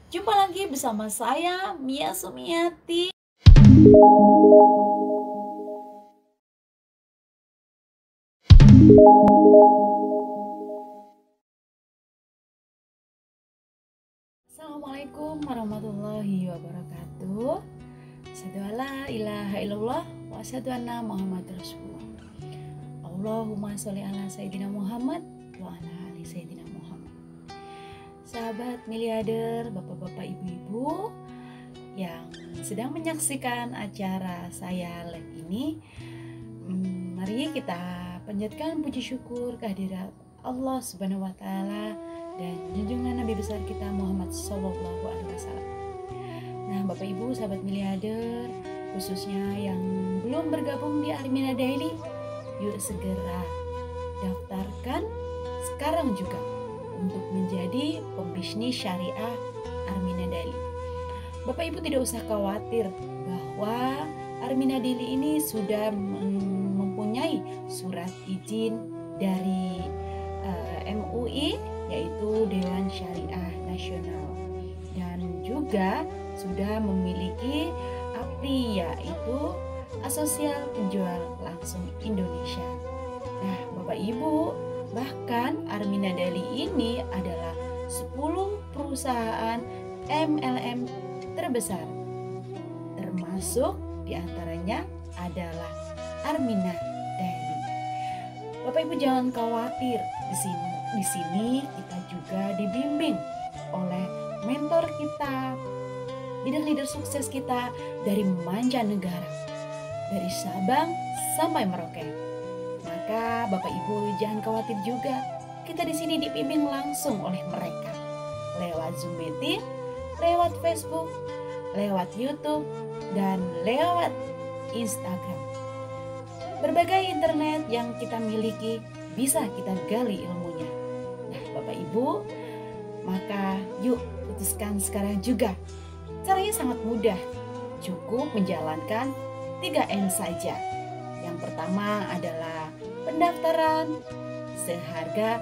Jumpa lagi bersama saya, Mia Sumiati. Assalamualaikum warahmatullahi wabarakatuh. Asyhadu alla ilaha illallah wa asyhadu anna Muhammad Rasulullah. Allahumma sholli ala Sayyidina Muhammad wa ala ali Sayyidina Muhammad. Sahabat miliarder, bapak-bapak, ibu-ibu yang sedang menyaksikan acara saya live ini, mari kita panjatkan puji syukur kehadirat Allah Subhanahu wa taala dan junjungan Nabi besar kita Muhammad Sallallahu Alaihi Wasallam. Nah, Bapak Ibu, sahabat miliarder, khususnya yang belum bergabung di Armina Daily, yuk segera daftarkan sekarang juga untuk menjadi pembisnis syariah Armina Daily. Bapak Ibu tidak usah khawatir bahwa Armina Daily ini sudah mempunyai surat izin dari MUI, yaitu Dewan Syariah Nasional, dan juga sudah memiliki API, yaitu Asosial Penjual Langsung Indonesia. Nah, Bapak Ibu, bahkan Armina Daily ini adalah 10 perusahaan MLM terbesar, termasuk diantaranya adalah Armina Daily. Bapak Ibu jangan khawatir, di sini kita juga dibimbing oleh mentor kita, leader-leader sukses kita dari mancanegara, dari Sabang sampai Merauke. Maka Bapak Ibu jangan khawatir juga, kita di sini dibimbing langsung oleh mereka lewat Zoom meeting, lewat Facebook, lewat YouTube, dan lewat Instagram. Berbagai internet yang kita miliki bisa kita gali ilmunya. Nah, Bapak Ibu, maka yuk putuskan sekarang juga. Caranya sangat mudah, cukup menjalankan 3M saja. Yang pertama adalah pendaftaran seharga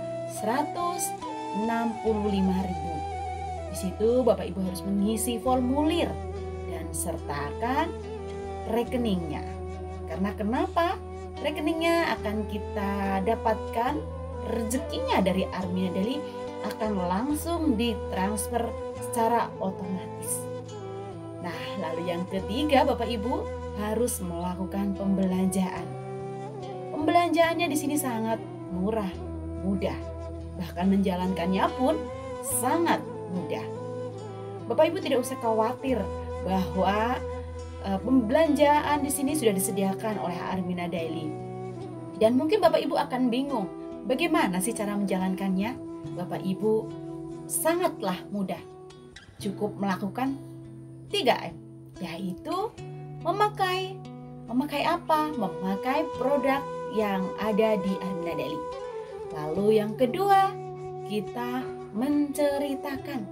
165.000. Di situ Bapak Ibu harus mengisi formulir dan sertakan rekeningnya. Karena kenapa? Rekeningnya akan kita dapatkan, rezekinya dari Armina Daily akan langsung ditransfer secara otomatis. Nah, lalu yang ketiga, Bapak Ibu harus melakukan pembelanjaan. Pembelanjaannya di sini sangat murah, mudah. Bahkan menjalankannya pun sangat mudah. Bapak Ibu tidak usah khawatir bahwa pembelanjaan di sini sudah disediakan oleh Armina Daily. Dan mungkin Bapak Ibu akan bingung, bagaimana sih cara menjalankannya? Bapak Ibu sangatlah mudah. Cukup melakukan 3M, yaitu memakai apa? Memakai produk yang ada di Armina Daily. Lalu yang kedua, kita menceritakan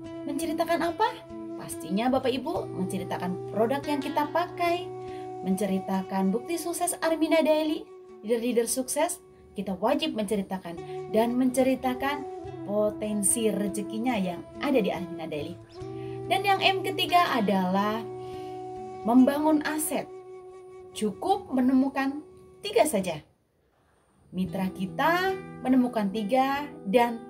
apa? Pastinya Bapak Ibu menceritakan produk yang kita pakai, menceritakan bukti sukses Armina Daily, leader-leader sukses. Kita wajib menceritakan dan menceritakan potensi rezekinya yang ada di Armina Daily. Dan yang M ketiga adalah membangun aset. Cukup menemukan 3 saja. Mitra kita menemukan 3 dan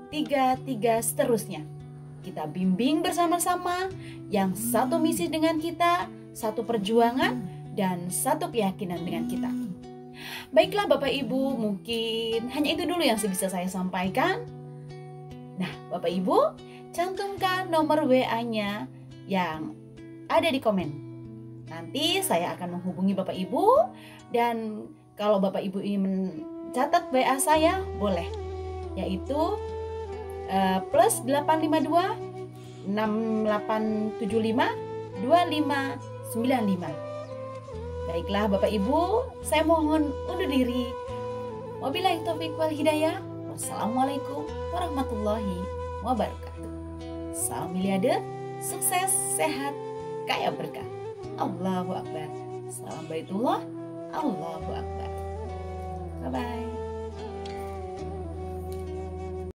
3 seterusnya. Kita bimbing bersama-sama, yang satu misi dengan kita, satu perjuangan, dan satu keyakinan dengan kita. Baiklah Bapak Ibu, mungkin hanya itu dulu yang bisa saya sampaikan. Nah, Bapak Ibu, cantumkan nomor WA-nya yang ada di komen. Nanti saya akan menghubungi Bapak Ibu, dan kalau Bapak Ibu ingin mencatat WA saya, boleh, yaitu plus 852 6875 2595. Baiklah Bapak Ibu, saya mohon undur diri. Wabillahi taufiq wal hidayah. Wassalamualaikum warahmatullahi wabarakatuh. Salam miliarder, sukses, sehat, kaya berkah. Allahu Akbar. Salam Baitullah. Allahu Akbar. Bye-bye.